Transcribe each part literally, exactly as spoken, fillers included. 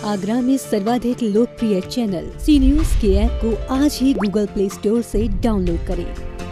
आगरा में सर्वाधिक लोकप्रिय चैनल सी न्यूज के ऐप को आज ही गूगल प्ले स्टोर से डाउनलोड करें।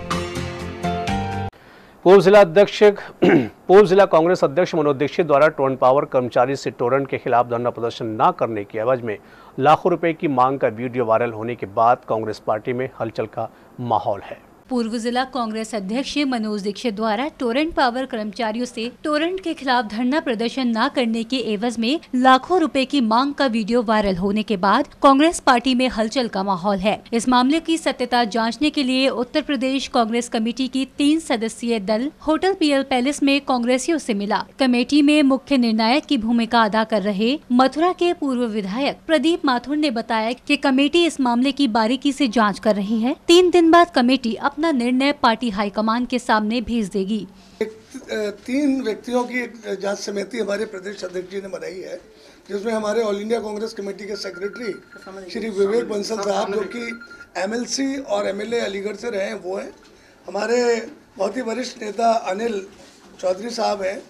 पूर्व जिला अध्यक्ष पूर्व जिला कांग्रेस अध्यक्ष मनोज दीक्षित द्वारा टोरेंट पावर कर्मचारी से टोरेंट के खिलाफ धरना प्रदर्शन न करने की एवज में लाखों रुपए की मांग का वीडियो वायरल होने के बाद कांग्रेस पार्टी में हलचल का माहौल है। पूर्व जिला कांग्रेस अध्यक्ष मनोज दीक्षित द्वारा टोरेंट पावर कर्मचारियों से टोरेंट के खिलाफ धरना प्रदर्शन न करने के एवज में लाखों रुपए की मांग का वीडियो वायरल होने के बाद कांग्रेस पार्टी में हलचल का माहौल है। इस मामले की सत्यता जांचने के लिए उत्तर प्रदेश कांग्रेस कमेटी की तीन सदस्यीय दल होटल पीएल पैलेस में कांग्रेसियों से मिला। कमेटी में मुख्य निर्णायक की भूमिका अदा कर रहे मथुरा के पूर्व विधायक प्रदीप माथुर ने बताया कि कमेटी इस मामले की बारीकी से जाँच कर रही है। तीन दिन बाद कमेटी अपना निर्णय पार्टी हाईकमान के सामने भेज देगी। एक, तीन व्यक्तियों की एक जांच समिति हमारे प्रदेश अध्यक्ष जी ने बनाई है, जिसमें हमारे ऑल इंडिया कांग्रेस कमेटी के सेक्रेटरी श्री विवेक बंसल साहब, जो कि एमएलसी और एमएलए अलीगढ़ से रहे हैं, वो हैं। हमारे बहुत ही वरिष्ठ नेता अनिल चौधरी साहब हैं,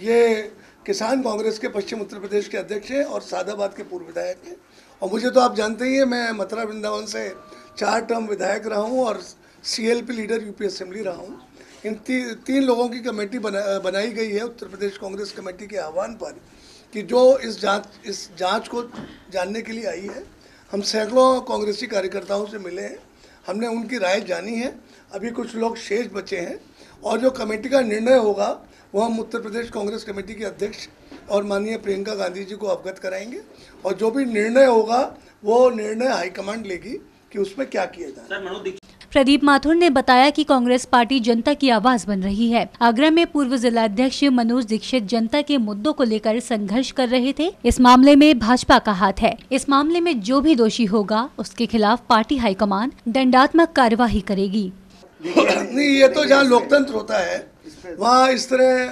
ये किसान कांग्रेस के पश्चिम उत्तर प्रदेश के अध्यक्ष हैं और सादाबाद के पूर्व विधायक हैं। और मुझे तो आप जानते ही हैं, मैं मथुरा वृंदावन से चार टर्म विधायक रहा हूँ और सीएलपी लीडर यूपी असेंबली रहा हूँ। इन ती, तीन लोगों की कमेटी बना बनाई गई है उत्तर प्रदेश कांग्रेस कमेटी के आह्वान पर, कि जो इस जांच इस जांच को जानने के लिए आई है। हम सैकड़ों कांग्रेसी कार्यकर्ताओं से मिले हैं, हमने उनकी राय जानी है। अभी कुछ लोग शेष बचे हैं और जो कमेटी का निर्णय होगा वो हम उत्तर प्रदेश कांग्रेस कमेटी के अध्यक्ष और माननीय प्रियंका गांधी जी को अवगत कराएंगे और जो भी निर्णय होगा वो निर्णय हाईकमांड लेगी कि उसमें क्या किया जाए। प्रदीप माथुर ने बताया कि कांग्रेस पार्टी जनता की आवाज बन रही है। आगरा में पूर्व जिला अध्यक्ष मनोज दीक्षित जनता के मुद्दों को लेकर संघर्ष कर रहे थे। इस मामले में भाजपा का हाथ है। इस मामले में जो भी दोषी होगा उसके खिलाफ पार्टी हाईकमान दंडात्मक कार्यवाही करेगी। नहीं, ये तो जहाँ लोकतंत्र होता है वहाँ इस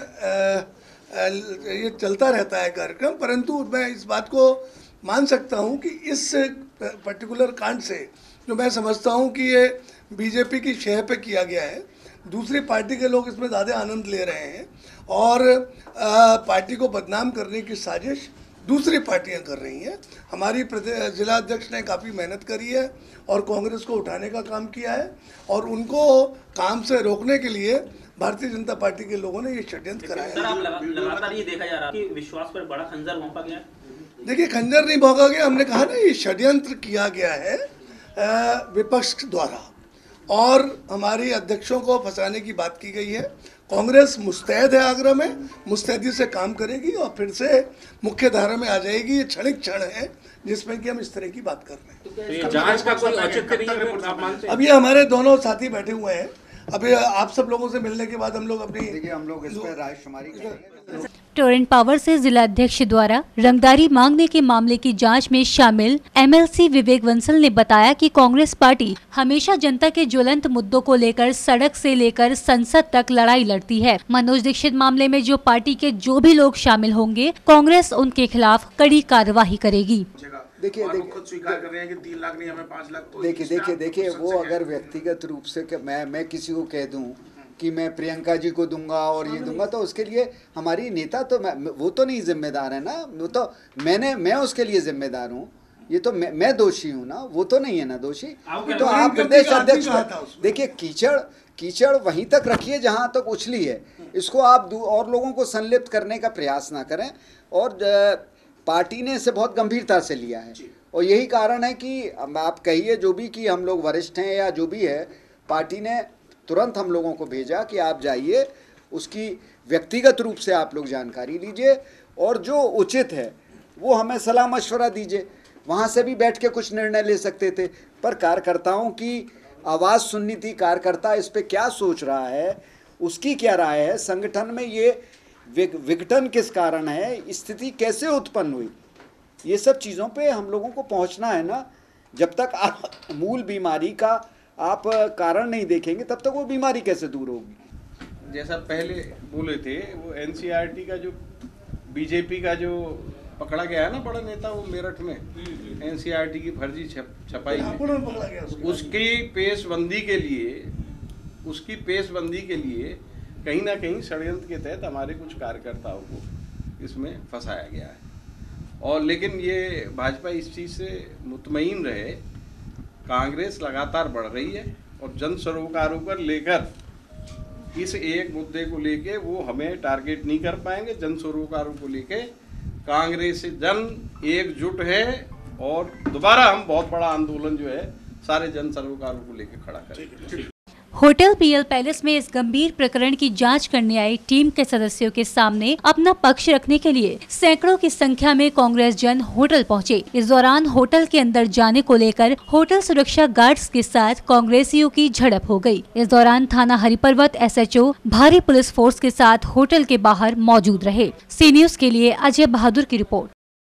तरह ये चलता रहता है कार्यक्रम, परंतु मैं इस बात को मान सकता हूँ कि इस पर्टिकुलर कांड से जो मैं समझता हूँ कि ये बीजेपी की शह पे किया गया है, दूसरी पार्टी के लोग इसमें ज़्यादा आनंद ले रहे हैं और आ, पार्टी को बदनाम करने की साजिश दूसरी पार्टियां कर रही हैं। हमारी जिला अध्यक्ष ने काफ़ी मेहनत करी है और कांग्रेस को उठाने का काम किया है और उनको काम से रोकने के लिए भारतीय जनता पार्टी के लोगों ने ये षड्यंत्र कराया। सर, आप लगातार ये देखा जा रहा है कि विश्वास पर बड़ा खंजर भोंका गया। देखिए, खंजर नहीं भोंका गया, हमने कहा ना ये षड्यंत्र किया गया है विपक्ष द्वारा और हमारी अध्यक्षों को फंसाने की बात की गई है। कांग्रेस मुस्तैद है, आगरा में मुस्तैदी से काम करेगी और फिर से मुख्य धारा में आ जाएगी। ये क्षणिक क्षण है जिसमें कि हम इस तरह की बात कर रहे हैं। तो जांच का कोई औचित्य नहीं है। अब ये हमारे दोनों साथी बैठे हुए हैं, अभी आप सब लोगों से मिलने के बाद हम लोग अपनी देखिए हम लोग इस पर रायशुमारी करेंगे। टोरेंट पावर से जिला अध्यक्ष द्वारा रंगदारी मांगने के मामले की जांच में शामिल एमएलसी विवेक बंसल ने बताया कि कांग्रेस पार्टी हमेशा जनता के ज्वलंत मुद्दों को लेकर सड़क से लेकर संसद तक लड़ाई लड़ती है। मनोज दीक्षित मामले में जो पार्टी के जो भी लोग शामिल होंगे, कांग्रेस उनके खिलाफ कड़ी कार्यवाही करेगी। देखिए खुद स्वीकार कर रहे हैं कि तीन लाख नहीं, हमें पाँच लाख। देखिए देखिए देखिए वो अगर व्यक्तिगत रूप से कि मैं मैं किसी को कह दूं कि मैं प्रियंका जी को दूंगा और ये दूंगा, तो उसके लिए हमारी नेता तो मैं वो तो नहीं जिम्मेदार है ना, वो तो मैंने मैं उसके लिए जिम्मेदार हूँ। ये तो मैं मैं दोषी हूँ ना, वो तो नहीं है ना दोषी। तो आप प्रदेश अध्यक्ष देखिए, कीचड़ कीचड़ वहीं तक रखिए जहाँ तक उछली है, इसको आप और लोगों को संलिप्त करने का प्रयास ना करें। और पार्टी ने इसे बहुत गंभीरता से लिया है और यही कारण है कि आप कहिए जो भी कि हम लोग वरिष्ठ हैं या जो भी है, पार्टी ने तुरंत हम लोगों को भेजा कि आप जाइए, उसकी व्यक्तिगत रूप से आप लोग जानकारी लीजिए और जो उचित है वो हमें सलाह मशवरा दीजिए। वहाँ से भी बैठ के कुछ निर्णय ले सकते थे, पर कार्यकर्ताओं की आवाज़ सुननी थी। कार्यकर्ता इस पर क्या सोच रहा है, उसकी क्या राय है, संगठन में ये विघटन किस कारण है, स्थिति कैसे उत्पन्न हुई, ये सब चीज़ों पे हम लोगों को पहुंचना है ना। जब तक आप मूल बीमारी का आप कारण नहीं देखेंगे तब तक वो बीमारी कैसे दूर होगी। जैसा पहले बोले थे, वो एनसीईआरटी का जो बीजेपी का जो पकड़ा गया है ना बड़ा नेता, वो मेरठ में एनसीईआरटी की फर्जी छप, छपाई में, उसकी पेशबंदी के लिए उसकी पेशबंदी के लिए कहीं ना कहीं षड्यंत्र के तहत हमारे कुछ कार्यकर्ताओं को इसमें फंसाया गया है और लेकिन ये भाजपा इस चीज़ से मुतमईन रहे, कांग्रेस लगातार बढ़ रही है और जन सरोकारों पर लेकर इस एक मुद्दे को लेके वो हमें टारगेट नहीं कर पाएंगे। जन सरोकारों को लेके कांग्रेस जन एकजुट है और दोबारा हम बहुत बड़ा आंदोलन जो है सारे जन सरोकारों को लेके खड़ा करेंगे। होटल पीएल पैलेस में इस गंभीर प्रकरण की जांच करने आई टीम के सदस्यों के सामने अपना पक्ष रखने के लिए सैकड़ों की संख्या में कांग्रेस जन होटल पहुंचे। इस दौरान होटल के अंदर जाने को लेकर होटल सुरक्षा गार्ड्स के साथ कांग्रेसियों की झड़प हो गई। इस दौरान थाना हरिपर्वत एसएचओ भारी पुलिस फोर्स के साथ होटल के बाहर मौजूद रहे। सी न्यूज के लिए अजय बहादुर की रिपोर्ट।